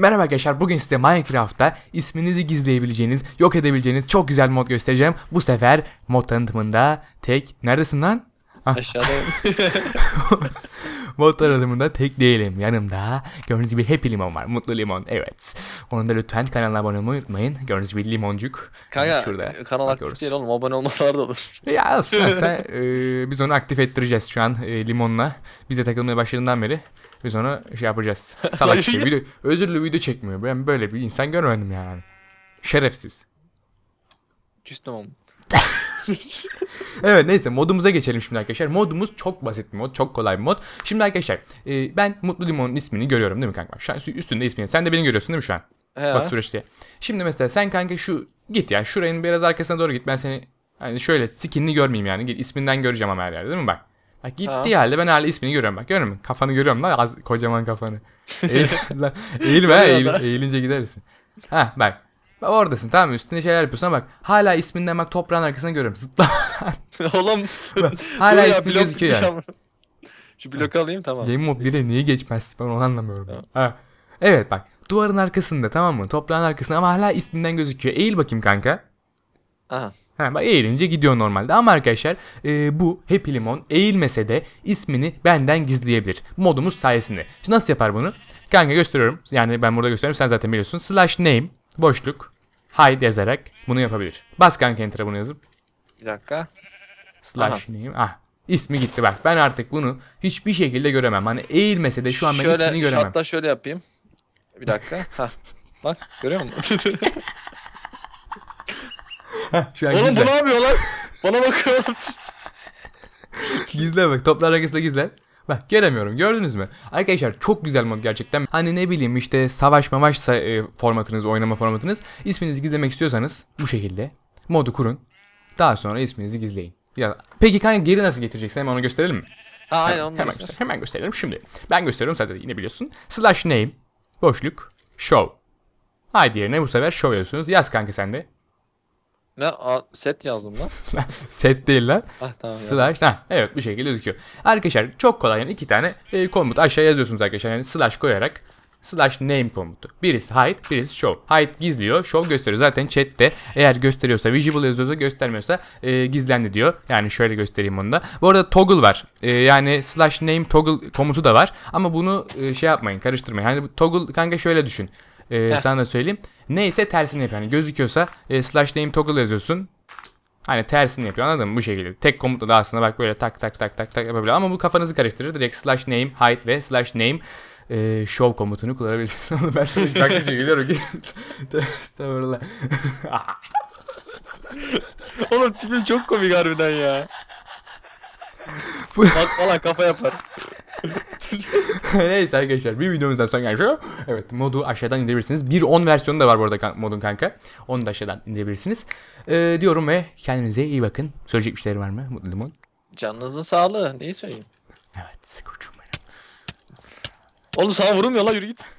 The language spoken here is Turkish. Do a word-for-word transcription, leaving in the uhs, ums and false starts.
Merhaba arkadaşlar, bugün size Minecraft'ta isminizi gizleyebileceğiniz, yok edebileceğiniz çok güzel mod göstereceğim. Bu sefer mod tanıtımında tek... Neredesin lan? Aşağıdayım. Mod tanıtımında tek değilim. Yanımda gördüğünüz gibi Happy Limon var. Mutlu Limon, evet. Onun da lütfen kanalına abone olmayı unutmayın. Gördüğünüz gibi limoncuk. Kanka şurada kanal aktif bakıyoruz. değil oğlum, abone olmasalar da olur. Ya aslında sen, e, biz onu aktif ettireceğiz şu an e, Limon'la. Biz de takılmaya başladığından beri biz onu şey yapacağız. Salak işte video, özürlü video çekmiyor. Ben böyle bir insan görmedim yani. Şerefsiz. Küstüm oğlum. Evet, neyse modumuza geçelim şimdi arkadaşlar. Modumuz çok basit bir mod, çok kolay bir mod. Şimdi arkadaşlar e, ben Mutlu Limon'un ismini görüyorum değil mi kanka? Şu an üstünde ismini. Sen de beni görüyorsun değil mi şu an? He. Bak süreçte. Şimdi mesela sen kanka şu git ya, şuranın biraz arkasına doğru git. Ben seni hani şöyle skinini görmeyeyim yani. Git, isminden göreceğim ama her yerde değil mi bak? Bak gittiği halde ben hala ismini görüyorum bak. Görüyor musun? Kafanı görüyorum lan, az kocaman kafanı. Eğil, lan, eğilme ha, eğil, eğilince gidersin. Ha bak. Bak oradasın, tamam mı? Üstüne şeyler yapıyorsun ama bak hala isminden bak, toprağın arkasına görüyorum. Zıpla. Oğlum. Hala ya, ismi blok gözüküyor yani. Şu bloku alayım, tamam. Game Mode bire niye geçmez? Ben onu anlamıyorum. Tamam. Ha. Evet bak. Duvarın arkasında, tamam mı? Toprağın arkasında ama hala isminden gözüküyor. Eğil bakayım kanka. Aha. Ha, bak eğilince gidiyor normalde ama arkadaşlar e, bu Happy Limon eğilmese de ismini benden gizleyebilir. Modumuz sayesinde. Şimdi nasıl yapar bunu? Kanka gösteriyorum. Yani ben burada gösteriyorum. Sen zaten biliyorsun. Slash name boşluk hide yazarak bunu yapabilir. Bas kanka enter'a bunu yazıp. Bir dakika. Slash name. Ah. İsmi gitti bak. Ben artık bunu hiçbir şekilde göremem. Hani eğilmese de şu an ben şöyle, ismini göremem. Hatta şöyle yapayım. Bir dakika. Hah. Bak görüyor musun? Şu an Oğlum gizle. bu ne yapıyor lan? Bana bakıyor. Gizle bak. Toplar arkasında gizle. Bak göremiyorum, gördünüz mü? Arkadaşlar çok güzel mod gerçekten. Hani ne bileyim işte savaş mavaşsa e, formatınız, oynama formatınız. İsminizi gizlemek istiyorsanız bu şekilde modu kurun. Daha sonra isminizi gizleyin. Ya, peki kanka geri nasıl getireceksin? Hemen onu gösterelim mi? Ha, aynen onu Hemen, göster. göster hemen gösterelim şimdi. Ben gösteriyorum, zaten yine biliyorsun. Slash name boşluk show. Haydi yerine bu sefer show yazıyorsunuz. Yaz kanka sen de. Ne? Aa, set yazdım lan. Set değil lan. Ah tamam. Slash. Ha, evet bu şekilde gözüküyor. Arkadaşlar çok kolay, yani iki tane e, komut aşağı yazıyorsunuz arkadaşlar. Yani slash koyarak slash name komutu. Birisi hide, birisi show. Hide gizliyor, show gösteriyor. Zaten chatte eğer gösteriyorsa, visible yazıyorsa, göstermiyorsa e, gizlendi diyor. Yani şöyle göstereyim onu da. Bu arada toggle var. E, yani slash name toggle komutu da var. Ama bunu e, şey yapmayın, karıştırmayın. Yani bu toggle kanka şöyle düşün. E, sana da söyleyeyim. Neyse tersini yapıyor. Yani gözüküyorsa e, slash name toggle yazıyorsun. Hani tersini yapıyor, anladın mı? Bu şekilde. Tek komutla da aslında bak böyle tak tak tak tak tak yapabilir. Ama bu kafanızı karıştırır. Direkt slash name hide ve slash name e, show komutunu kullanabilirsiniz. Ben sana farklı şey geliyorum ki. Estağfurullah. Oğlum tipim çok komik harbiden ya. Bak falan kafa yapar. Neyse arkadaşlar, bir videomuzdan sonra gelmiş. Evet, modu aşağıdan indirebilirsiniz. bir nokta on versiyonu da var bu arada kan modun kanka. Onu da aşağıdan indirebilirsiniz. Ee, diyorum ve kendinize iyi bakın. Söyleyecek bir şeyler var mı Mutlu Limon? Canınızın sağlığı. Neyi söyleyeyim? Evet koçum benim. Oğlum sana vurulmuyor lan, yürü git.